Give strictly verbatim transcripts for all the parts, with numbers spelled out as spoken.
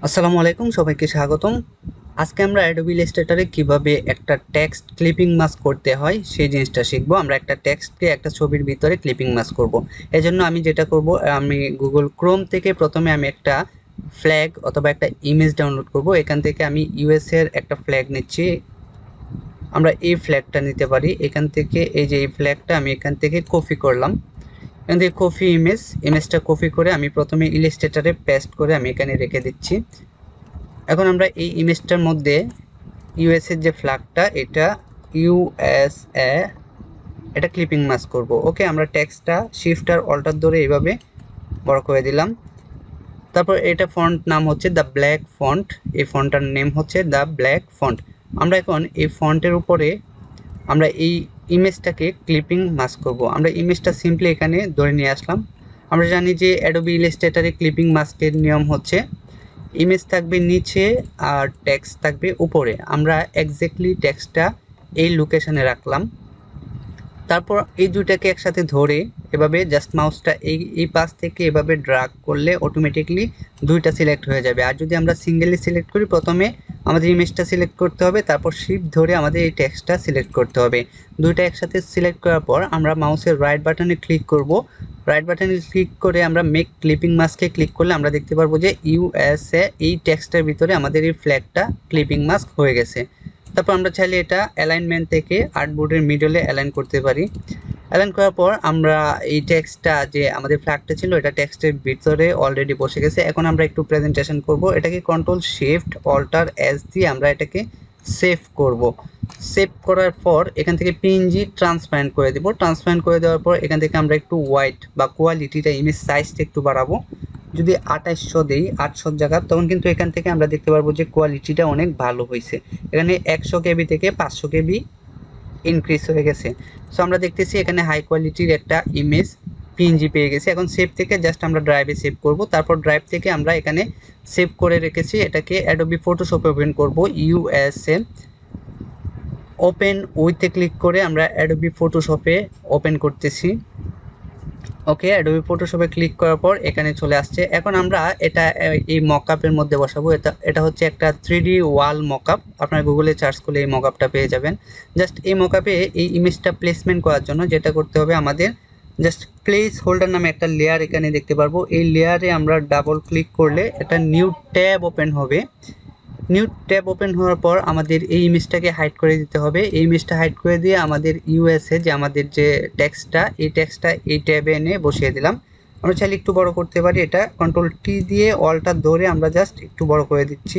আসসালামু আলাইকুম, সবাইকে স্বাগতম। আজকে আমরা অ্যাডোবি ইলাস্ট্রেটরে কিভাবে একটা টেক্সট ক্লিপিং মাস্ক করতে হয় সেই জিনিসটা শিখব। আমরা একটা টেক্সটকে একটা ছবির ভিতরে ক্লিপিং মাস্ক করব। এজন্য আমি যেটা করব, আমি গুগল ক্রোম থেকে প্রথমে আমি একটা ফ্ল্যাগ অথবা একটা ইমেজ ডাউনলোড করব। এখান থেকে আমি ইউএস এর একটা ফ্ল্যাগ নিচ্ছি। আমরা এই ফ্ল্যাগটা নিতে পারি। এখান থেকে এই যে এই ফ্ল্যাগটা আমি এখান থেকে কপি করলাম। এখান থেকে কপি ইমেজ ইমেজটা কপি করে আমি প্রথমে ইলাস্ট্রেটরে পেস্ট করে আমি এখানে রেখে দিচ্ছি। এখন আমরা এই ইমেজটার মধ্যে ইউএস এর যে ফ্ল্যাগটা, এটা ইউএসএ, এটা ক্লিপিং মাস্ক করব। ওকে, আমরা টেক্সটটা শিফট আর অল্টার ধরে এইভাবে বড় করে দিলাম। তারপর এটা ফন্ট নাম হচ্ছে দ্য ব্ল্যাক ফন্ট। এই ফন্টটার নেম হচ্ছে দ্য ব্ল্যাক ফন্ট। আমরা এখন এই ফন্টের উপরে আমরা এই ইমেজটাকে ক্লিপিং মাস্ক করব। আমরা ইমেজটা সিম্পলি এখানে ধরে নিয়ে আসলাম। আমরা জানি যে অ্যাডোবি ইলাস্ট্রেটরে ক্লিপিং মাস্কের নিয়ম হচ্ছে ইমেজ থাকবে নিচে আর টেক্সট থাকবে উপরে। আমরা এক্স্যাক্টলি টেক্সটটা এই লোকেশনে রাখলাম। তারপর এই দুইটাকে একসাথে ধরে এভাবে জাস্ট মাউসটা এই এই পাশ থেকে এভাবে ড্র্যাগ করলে অটোমেটিকলি দুইটা সিলেক্ট হয়ে যাবে। আর যদি আমরা সিঙ্গেলি সিলেক্ট করি, প্রথমে আমাদের ইমেজটা সিলেক্ট করতে হবে, তারপর শিফট ধরে আমাদের এই টেক্সটটা সিলেক্ট করতে হবে। দুইটা একসাথে সিলেক্ট করার পর আমরা মাউসের রাইট বাটনে ক্লিক করব। রাইট বাটনে ক্লিক করে আমরা মেক ক্লিপিং মাস্কে ক্লিক করলে আমরা দেখতে পারবো যে ইউএসএ এই টেক্সটের ভিতরে আমাদের এই ফ্ল্যাগটা ক্লিপিং মাস্ক হয়ে গেছে। তারপর আমরা চাইলে এটা অ্যালাইনমেন্ট থেকে আর্টবোর্ডের মিডলে অ্যালাইন করতে পারি। অ্যালাইন করার পর আমরা এই টেক্সটটা যে আমাদের ফ্ল্যাগটা ছিল, এটা টেক্সটের ভিতরে অলরেডি বসে গেছে। এখন আমরা একটু প্রেজেন্টেশন করব। এটাকে কন্ট্রোল শিফট অল্টার এস দিয়ে আমরা এটাকে সেভ করব। সেভ করার পর এখান থেকে পিএনজি ট্রান্সপারেন্ট করে দেব। ট্রান্সপারেন্ট করে দেওয়ার পর এখান থেকে আমরা একটু হোয়াইট বা কোয়ালিটিটা ইমেজ সাইজটা একটু বাড়াবো। যদি আঠাশশো দেই আটশো জায়গা, তখন কিন্তু এখান থেকে আমরা দেখতে পারবো যে কোয়ালিটিটা অনেক ভালো হয়েছে। এখানে একশো কেবি থেকে পাঁচশো কেবি ইনক্রিজ হয়ে গেছে। সো আমরা দেখতেছি এখানে হাই কোয়ালিটির একটা ইমেজ পিএনজি পেয়ে গেছি। এখন সেভ থেকে জাস্ট আমরা ড্রাইভে সেভ করব। তারপর ড্রাইভ থেকে আমরা এখানে সেভ করে রেখেছি, এটাকে অ্যাডোবি ফটোশপে ওপেন করব। ইউএসএ ওপেন উইথে ক্লিক করে আমরা অ্যাডোবি ফটোশপে ওপেন করতেছি। ওকে, অ্যাডোবি ফটোশপে ক্লিক করার পর এখানে চলে আসছে। এখন আমরা এটা এই মকআপের মধ্যে বসাবো। এটা এটা হচ্ছে একটা থ্রি ডি ওয়াল মকআপ। আপনারা গুগলে সার্চ করলে এই মকআপটা পেয়ে যাবেন। জাস্ট এই মকআপে এই ইমেজটা প্লেসমেন্ট করার জন্য যেটা করতে হবে, আমাদের জাস্ট প্লেস হোল্ডার নামে একটা লেয়ার এখানে দেখতে পারবো। এই লেয়ারে আমরা ডাবল ক্লিক করলে একটা নিউ ট্যাব ওপেন হবে। নিউ ট্যাব ওপেন হওয়ার পর আমাদের এই ইমেজটাকে হাইড করে দিতে হবে। এই ইমেজটা হাইড করে দিয়ে আমাদের ইউএসএ যে আমাদের যে টেক্সটটা, এই টেক্সটটা এই ট্যাবে এনে বসিয়ে দিলাম। আমরা চাইলে একটু বড় করতে পারি। এটা কন্ট্রোল টি দিয়ে অলটা ধরে আমরা জাস্ট একটু বড় করে দিচ্ছি।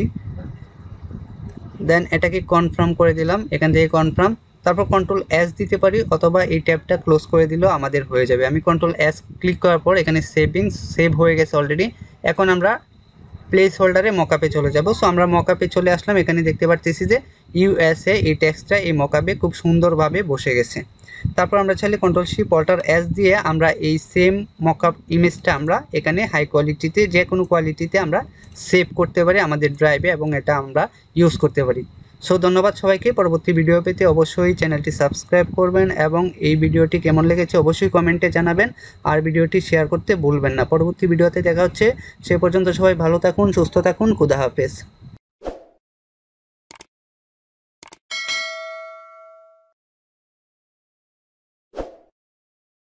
দেন এটাকে কনফার্ম করে দিলাম, এখান থেকে কনফার্ম। তারপর কন্ট্রোল এস দিতে পারি অথবা এই ট্যাবটা ক্লোজ করে দিলেও আমাদের হয়ে যাবে। আমি কন্ট্রোল এস ক্লিক করার পর এখানে সেভিংস সেভ হয়ে গেছে অলরেডি। এখন আমরা প্লেস হোল্ডারে মকআপে চলে যাব। সো আমরা মকআপে চলে আসলাম। এখানে দেখতে পাচ্ছি যে ইউএসএ এই টেক্সটটা এই মকআপে খুব সুন্দরভাবে বসে গেছে। তারপর আমরা চাইলে কন্ট্রোল শিফট অল্টার এস দিয়ে আমরা এই সেম মকআপ ইমেজটা আমরা এখানে হাই কোয়ালিটিতে, যে কোনো কোয়ালিটিতে আমরা সেভ করতে পারি আমাদের ড্রাইভে, এবং এটা আমরা ইউজ করতে পারি। সো ধন্যবাদ সবাইকে। পরবর্তী ভিডিও পেতে অবশ্যই চ্যানেলটি সাবস্ক্রাইব করবেন এবং এই ভিডিওটি কেমন লেগেছে অবশ্যই কমেন্টে জানাবেন, আর ভিডিওটি শেয়ার করতে ভুলবেন না। পরবর্তী ভিডিওতে দেখা হচ্ছে। সে পর্যন্ত সবাই ভালো থাকুন, সুস্থ থাকুন। খুদা হাফেজ।